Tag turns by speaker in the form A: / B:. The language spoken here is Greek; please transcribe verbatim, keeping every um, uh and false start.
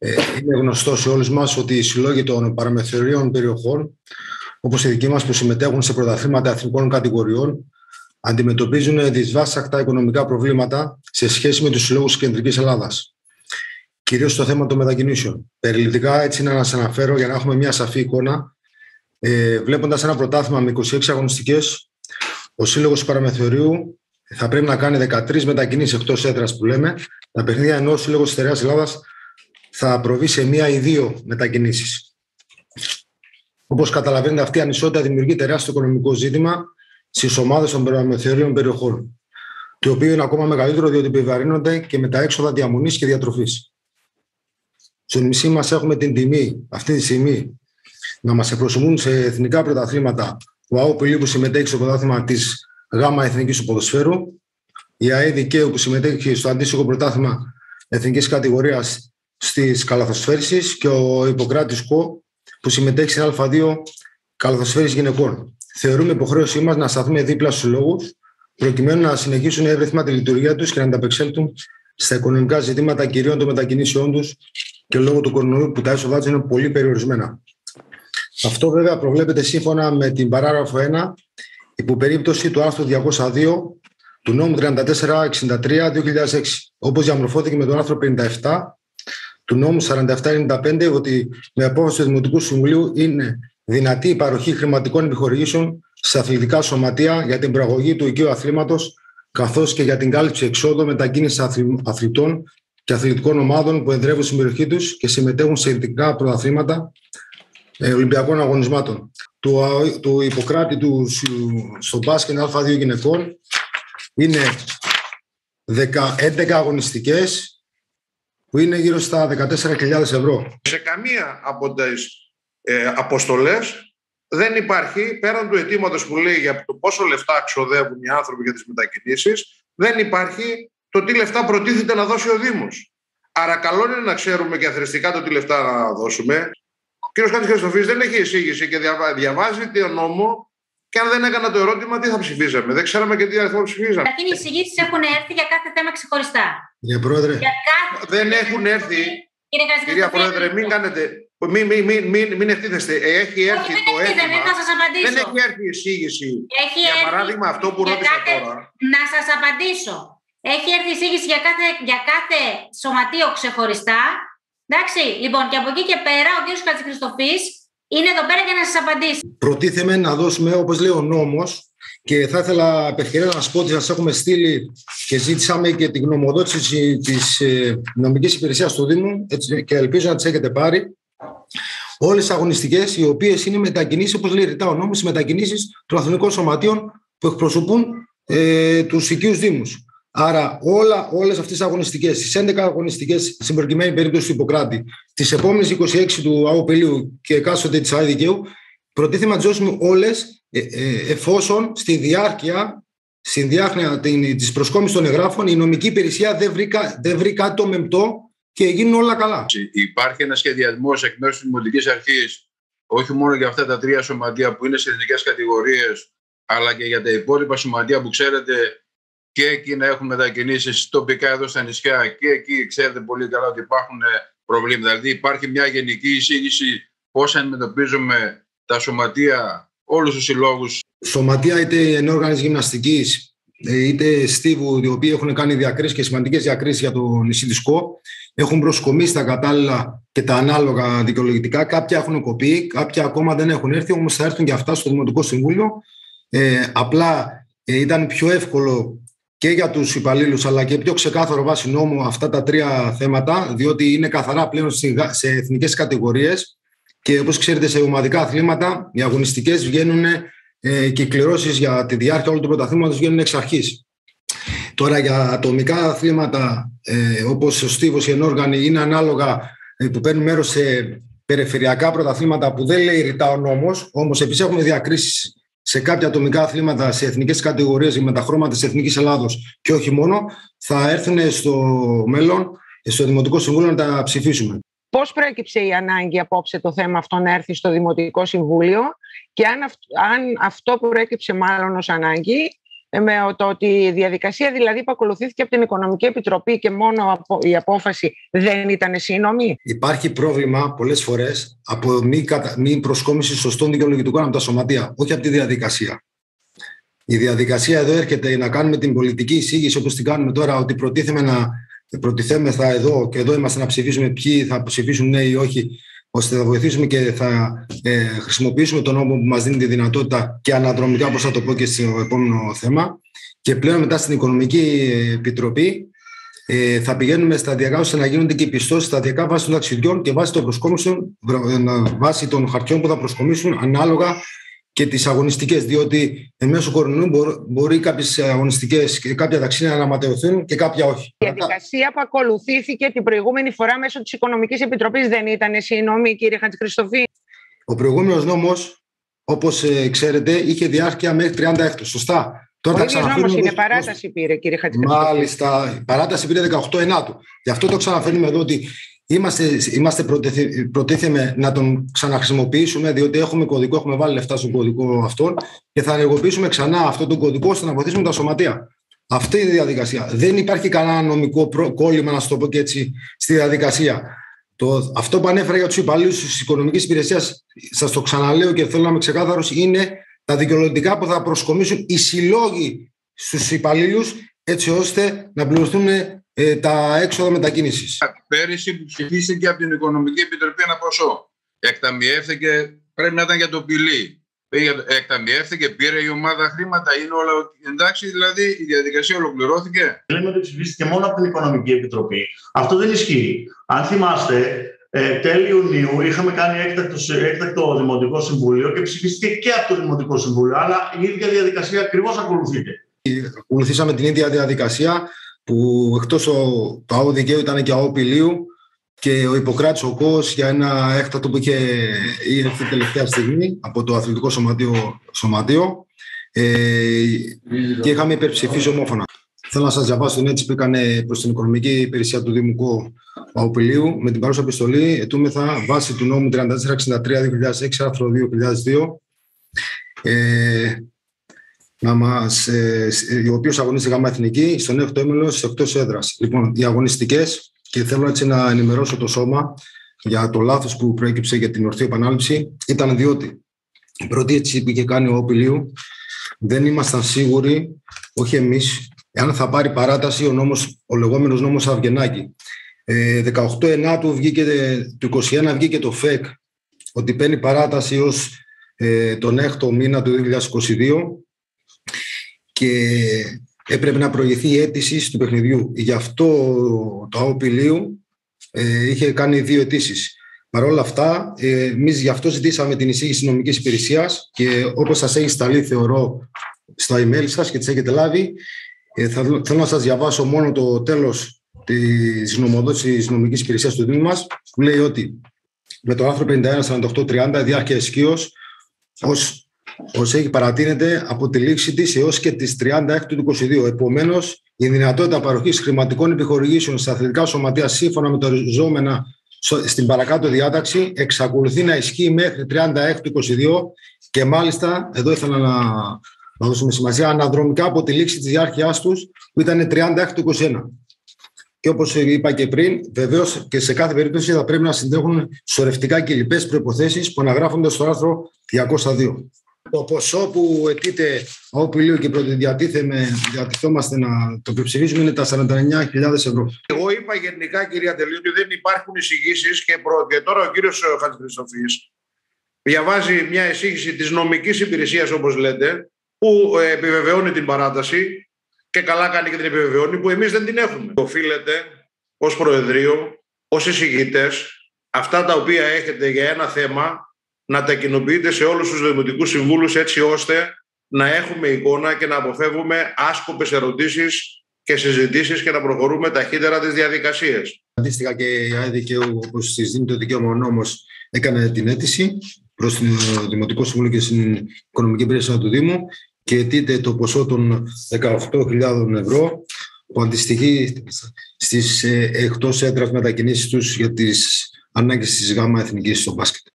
A: Είναι γνωστό σε όλους μας ότι οι συλλόγοι των παραμεθορίων περιοχών, όπως οι δικοί μας που συμμετέχουν σε πρωταθλήματα εθνικών κατηγοριών, αντιμετωπίζουν δυσβάσταχτα οικονομικά προβλήματα σε σχέση με τους συλλόγους της Κεντρικής Ελλάδας. Κυρίως στο θέμα των μετακινήσεων. Περιληπτικά, έτσι να σας αναφέρω για να έχουμε μια σαφή εικόνα. Ε, βλέποντας ένα πρωτάθλημα με είκοσι έξι αγωνιστικές, ο σύλλογος του Παραμεθορίου θα πρέπει να κάνει δεκατρείς μετακινήσεις εκτός έδρας που λέμε. Τα παιχνίδια ενώ ο σύλλογος της Στερεάς Ελλάδας θα προβεί σε μία ή δύο μετακινήσεις. Όπως καταλαβαίνετε, αυτή η ανισότητα δημιουργεί τεράστιο οικονομικό ζήτημα στις ομάδες των παραμεθορίων περιοχών, το οποίο είναι ακόμα μεγαλύτερο διότι επιβαρύνονται και με τα έξοδα διαμονής και διατροφής. Στο νησί μας έχουμε την τιμή αυτή τη στιγμή να μας εκπροσωπούν σε εθνικά πρωταθλήματα ο ΑΟ Πηλίου που συμμετέχει στο πρωτάθλημα της ΓΑΜΑ Εθνικής του Ποδοσφαίρου, η ΑΕ Δικαίου που συμμετέχει στο αντίστοιχο πρωτάθλημα εθνικής κατηγορίας στις καλαθοσφαίρισης και ο Ιπποκράτης Κο που συμμετέχει στην Α2 καλαθοσφαίριση γυναικών. Θεωρούμε υποχρέωσή μας να σταθούμε δίπλα στους συλλόγους προκειμένου να συνεχίσουν εύρυθμα τη λειτουργία τους και να ανταπεξέλθουν στα οικονομικά ζητήματα κυρίων των μετακινήσεων τους και λόγω του κορονοϊού που τα έσοδά τους είναι πολύ περιορισμένα. Αυτό βέβαια προβλέπεται σύμφωνα με την παράγραφο ένα υπό περίπτωση του άρθρου διακόσια δύο του νόμου τριάντα τέσσερα εξήντα τρία δύο χιλιάδες έξι, όπως διαμορφώθηκε με τον άρθρο πενήντα επτά του νόμου σαράντα επτά ενενήντα πέντε, ότι με απόφαση του Δημοτικού Συμβουλίου είναι δυνατή η παροχή χρηματικών επιχορηγήσεων σε αθλητικά σωματεία για την προαγωγή του οικείου αθλήματος, καθώς και για την κάλυψη εξόδων μετακίνησης αθλητών και αθλητικών ομάδων που εδρεύουν στην περιοχή τους και συμμετέχουν σε ειδικά πρωταθλήματα ε, Ολυμπιακών αγωνισμάτων. Του, του Ιπποκράτη του στο μπάσκετ Α2 γυναικών είναι έντεκα αγωνιστικές που είναι γύρω στα δεκατέσσερις χιλιάδες ευρώ.
B: Σε καμία από τις ε, αποστολές δεν υπάρχει, πέραν του αιτήματος που λέει για το πόσο λεφτά ξοδεύουν οι άνθρωποι για τις μετακινήσεις, δεν υπάρχει το τι λεφτά προτίθεται να δώσει ο Δήμος. Άρα καλό είναι να ξέρουμε και αθρηστικά το τι λεφτά να δώσουμε. Ο κ. Χάτζης Χριστοφίδης δεν έχει εισήγηση και διαβάζει τον νόμο και αν δεν έκανα το ερώτημα τι θα ψηφίζαμε. Δεν ξέραμε και τι αριθμό ψηφίζαμε.
C: Καταρχήν οι εισηγήσεις έχουν έρθει για κάθε θέμα ξεχωριστά.
A: Για πρόεδρε.
C: Για κάθε...
B: Δεν έχουν έρθει. Κυρία Πρόεδρε, μην κάνετε. Μην, μην, μην, μην, μην ευθύνεστε. Έχει έρθει
C: Όχι,
B: το
C: δεν
B: αίτημα.
C: θα σας απαντήσω.
B: Δεν έχει έρθει η εισήγηση.
C: Έχει
B: για
C: έρθει...
B: παράδειγμα, αυτό που
C: για
B: ρώτησα
C: κάθε...
B: τώρα.
C: Να σας απαντήσω. Έχει έρθει η εισήγηση για κάθε, για κάθε σωματείο ξεχωριστά. Εντάξει, λοιπόν, και από εκεί και πέρα ο κ. Χάτζης Χριστοφής είναι εδώ πέρα για να σας απαντήσει.
A: Προτίθεμε να δώσουμε, όπως λέει ο νόμος, και θα ήθελα επ' ευκαιρία να σας πω ότι σας έχουμε στείλει και ζήτησαμε και την γνωμοδότηση της ε, νομικής υπηρεσίας του Δήμου, έτσι, και ελπίζω να τις έχετε πάρει. Όλες τις αγωνιστικές, οι οποίες είναι μετακινήσεις, όπως λέει ρητά ο νόμος, οι μετακινήσεις των αθλητικών σωματείων που εκπροσωπούν ε, τους οικείους Δήμους. Άρα όλα, όλες αυτές τις αγωνιστικές, τις έντεκα αγωνιστικές στην προκειμένη περίπτωση του Ιπποκράτη, τις επόμενες είκοσι έξι του ΑΟ Πηλίου και εκάστοτε της ΑΕ Δικαίου, προτίθεμε να τις δώσουμε όλες ε, ε, εφόσον στη διάρκεια, στη διάρκεια της προσκόμισης των εγγράφων η νομική υπηρεσία δεν βρει, δεν βρει κάτι το μεμπτό και γίνουν όλα καλά.
D: Υπάρχει ένα σχεδιασμός εκ μέρους της Δημοτικής Αρχής, όχι μόνο για αυτά τα τρία σωματεία που είναι σε εθνικές κατηγορίες, αλλά και για τα υπόλοιπα σωματεία που ξέρετε και εκεί να έχουν μετακινήσεις τοπικά εδώ στα νησιά και εκεί ξέρετε πολύ καλά ότι υπάρχουν προβλήματα. Δηλαδή υπάρχει μια γενική εισήγηση πώς αντιμετωπίζουμε τα σωματεία, όλους τους συλλόγους.
A: Σωματεία είτε ενόργανης γυμναστικής, είτε στίβου, οι οποίοι έχουν κάνει διακρίσεις και σημαντικές διακρίσεις για το νησί της Κο, έχουν προσκομίσει τα κατάλληλα και τα ανάλογα δικαιολογητικά. Κάποια έχουν κοπεί, κάποια ακόμα δεν έχουν έρθει, όμως θα έρθουν και αυτά στο Δημοτικό Συμβούλιο. Ε, απλά ε, ήταν πιο εύκολο και για τους υπαλλήλους αλλά και πιο ξεκάθαρο βάσει νόμου αυτά τα τρία θέματα, διότι είναι καθαρά πλέον σε εθνικές κατηγορίες και όπως ξέρετε σε ομαδικά αθλήματα οι αγωνιστικές βγαίνουν ε, και οι κληρώσεις για τη διάρκεια όλου του πρωταθλήματος βγαίνουν εξ αρχής. Τώρα για ατομικά αθλήματα ε, όπως ο στίβος, η ενόργανη είναι ανάλογα ε, που παίρνουν μέρος σε περιφερειακά πρωταθλήματα που δεν λέει ρητά ο νόμος, όμως επίσης έχουμε διακρίσεις σε κάποια ατομικά αθλήματα, σε εθνικές κατηγορίες με τα χρώματα της Εθνικής Ελλάδος και όχι μόνο, θα έρθουν στο μέλλον, στο Δημοτικό Συμβούλιο να τα ψηφίσουμε.
E: Πώς προέκυψε η ανάγκη απόψε το θέμα αυτό να έρθει στο Δημοτικό Συμβούλιο και αν, αυ- αν αυτό προέκυψε μάλλον ως ανάγκη, με το ότι η διαδικασία δηλαδή που ακολουθήθηκε από την Οικονομική Επιτροπή και μόνο η απόφαση δεν ήταν σύνομη?
A: Υπάρχει πρόβλημα πολλές φορές από μη, κατα... μη προσκόμιση σωστών δικαιολογητικών από τα σωματεία, όχι από τη διαδικασία. Η διαδικασία εδώ έρχεται να κάνουμε την πολιτική εισήγηση όπως την κάνουμε τώρα, ότι προτίθεμε να προτιθέμεθα εδώ και εδώ είμαστε να ψηφίσουμε ποιοι θα ψηφίσουν ναι ή όχι, ώστε να βοηθήσουμε και θα ε, χρησιμοποιήσουμε τον νόμο που μας δίνει τη δυνατότητα και αναδρομικά, όπως θα το πω και στο επόμενο θέμα. Και πλέον μετά στην Οικονομική Επιτροπή ε, θα πηγαίνουμε σταδιακά ώστε να γίνονται και οι πιστώσεις σταδιακά βάσει των ταξιδιών και βάσει των προσκόμισεων, βάσει των χαρτιών που θα προσκομίσουν ανάλογα και τις αγωνιστικές. Διότι εν μέσω κορονοϊού μπορεί, μπορεί κάποιες αγωνιστικές και κάποια ταξίδια να αναματαιωθούν και κάποια όχι.
E: Η διαδικασία που ακολουθήθηκε την προηγούμενη φορά μέσω της Οικονομικής Επιτροπής δεν ήταν σύνομη, κύριε Χατζηχριστοφή?
A: Ο προηγούμενος νόμος, όπως ε, ξέρετε, είχε διάρκεια μέχρι τριάντα έκτου. Σωστά.
E: Τώρα ο ίδιος νόμος είναι, παράταση πήρε, κύριε Χατζηχριστοφή.
A: Μάλιστα, η παράταση πήρε δεκαοκτώ ενάτου. Γι' αυτό το ξαναφέρνουμε εδώ ότι είμαστε, είμαστε προτίθεμοι να τον ξαναχρησιμοποιήσουμε, διότι έχουμε κωδικό, έχουμε βάλει λεφτά στον κωδικό αυτόν και θα ενεργοποιήσουμε ξανά αυτόν τον κωδικό ώστε να βοηθήσουμε τα σωματεία. Αυτή είναι η διαδικασία. Δεν υπάρχει κανένα νομικό κόλλημα, να σου το πω και έτσι, στη διαδικασία. Το, αυτό που ανέφερα για τους υπαλλήλους της Οικονομικής Υπηρεσίας, σας το ξαναλέω και θέλω να είμαι ξεκάθαρος, είναι τα δικαιολογητικά που θα προσκομίσουν οι συλλόγοι στους υπαλλήλους, έτσι ώστε να πληρωθούν ε, τα έξοδα μετακίνησης.
D: Πέρυσι που ψηφίστηκε από την Οικονομική Επιτροπή ένα ποσό, εκταμιεύθηκε, πρέπει να ήταν για το πυλί. Εκταμιεύθηκε, πήρε η ομάδα χρήματα, είναι όλα εντάξει, δηλαδή η διαδικασία ολοκληρώθηκε.
F: Λέμε ότι ψηφίστηκε μόνο από την Οικονομική Επιτροπή. Αυτό δεν ισχύει. Αν θυμάστε, ε, τέλη Ιουνίου είχαμε κάνει έκτακτο, έκτακτο Δημοτικό Συμβούλιο και ψηφίστηκε και από το Δημοτικό Συμβούλιο, αλλά η ίδια διαδικασία ακριβώς ακολουθείται.
A: Ακολουθήσαμε την ίδια διαδικασία που εκτός το ΑΟ Δικαίου ήταν και ΑΟ Πηλίου και ο Ιπποκράτης ο Κώος για ένα έκτατο που είχε έρθει τελευταία στιγμή από το Αθλητικό Σωματείο, σωματείο ε, και είχαμε υπερψηφίσει ομόφωνα. Θέλω να σας διαβάσω την αίτηση που έκανε προς την Οικονομική Υπηρεσία του Δήμου ΑΟ Πηλίου. Με την παρούσα επιστολή ετούμεθα βάσει του νόμου τριάντα τέσσερα εξήντα τρία δύο χιλιάδες έξι άρθρο δύο χιλιάδες δύο ε, να μας, ε, ο οποίος αγωνίζεται γάμα εθνική στον έκτο όμιλο στις εκτός έδρας. Λοιπόν, οι αγωνιστικές, και θέλω έτσι να ενημερώσω το σώμα για το λάθος που προέκυψε για την ορθή επανάληψη, ήταν διότι η πρώτη αίτηση που είχε κάνει ο Πηλίου δεν ήμασταν σίγουροι, όχι εμείς, εάν θα πάρει παράταση ο, νόμος, ο λεγόμενος νόμος Αυγενάκη. Ε, δεκαοκτώ ενάτου βγήκε, του είκοσι ένα βγήκε το ΦΕΚ ότι παίρνει παράταση ως ε, τον έκτο μήνα του δύο χιλιάδες είκοσι δύο και έπρεπε να προηγηθεί η αίτηση του παιχνιδιού. Γι' αυτό το ΑΟ Πηλίου ε, είχε κάνει δύο αιτήσεις. Παρ' όλα αυτά, ε, εμείς γι' αυτό ζητήσαμε την εισήγηση της νομικής υπηρεσίας και όπως σας έχει σταλεί, θεωρώ, στα email σας και τις έχετε λάβει, ε, θα, θέλω να σας διαβάσω μόνο το τέλος της νομοδότησης της νομικής υπηρεσίας του Δήμου μας, που λέει ότι με το άρθρο πενήντα ένα σαράντα οκτώ τριάντα διάρκεια ισχύως ως Όσο έχει παρατείνεται από τη λήξη της έως και τις τριάντα έκτου του είκοσι δύο. Επομένως, η δυνατότητα παροχής χρηματικών επιχορηγήσεων στα αθλητικά σωματεία σύμφωνα με το οριζόμενα στην παρακάτω διάταξη εξακολουθεί να ισχύει μέχρι τριάντα έκτου του είκοσι δύο και μάλιστα, εδώ ήθελα να, να δώσουμε σημασία, αναδρομικά από τη λήξη της διάρκειάς τους που ήταν τριάντα έκτου του είκοσι ένα. Και όπως είπα και πριν, βεβαίως και σε κάθε περίπτωση θα πρέπει να συντέχουν σωρευτικά και λοιπές προϋποθέσεις που αναγράφονται στο άρθρο διακόσια δύο. Το ποσό που αιτείται ΑΟ Πηλίου και διατηθόμαστε να το ψηφίσουμε είναι τα σαράντα εννιά χιλιάδες ευρώ.
B: Εγώ είπα γενικά, κυρία Τελή, ότι δεν υπάρχουν εισηγήσεις και, προ... και τώρα ο κύριος Χατζηχριστοφής διαβάζει μια εισήγηση της νομικής υπηρεσίας, όπως λέτε, που επιβεβαιώνει την παράταση και καλά κάνει και την επιβεβαιώνει, που εμείς δεν την έχουμε. Οφείλετε ως Προεδρείο, ως εισηγητές, αυτά τα οποία έχετε για ένα θέμα να τα κοινοποιείτε σε όλους τους δημοτικούς συμβούλους, έτσι ώστε να έχουμε εικόνα και να αποφεύγουμε άσκοπες ερωτήσεις και συζητήσεις και να προχωρούμε ταχύτερα τις διαδικασίες.
A: Αντίστοιχα και η ΑΕ Δικαίου, όπως της δίνει το δικαίωμα ο νόμος, έκανε την αίτηση προς το Δημοτικό Συμβούλιο και στην Οικονομική Υπηρεσία του Δήμου και αιτείται το ποσό των δεκαοκτώ χιλιάδες ευρώ που αντιστοιχεί στις εκτός έδρας μετακινήσεις τους για τις ανάγκες της ΓΑΜΑ Εθνικής στο μπάσκετ.